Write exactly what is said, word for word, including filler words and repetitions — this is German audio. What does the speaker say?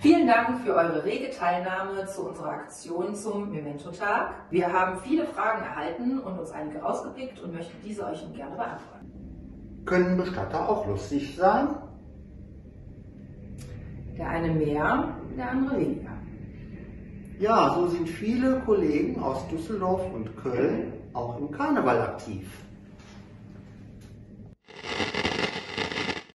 Vielen Dank für eure rege Teilnahme zu unserer Aktion zum Memento-Tag. Wir haben viele Fragen erhalten und uns einige rausgepickt und möchten diese euch nun gerne beantworten. Können Bestatter auch lustig sein? Der eine mehr, der andere weniger. Ja, so sind viele Kollegen aus Düsseldorf und Köln auch im Karneval aktiv.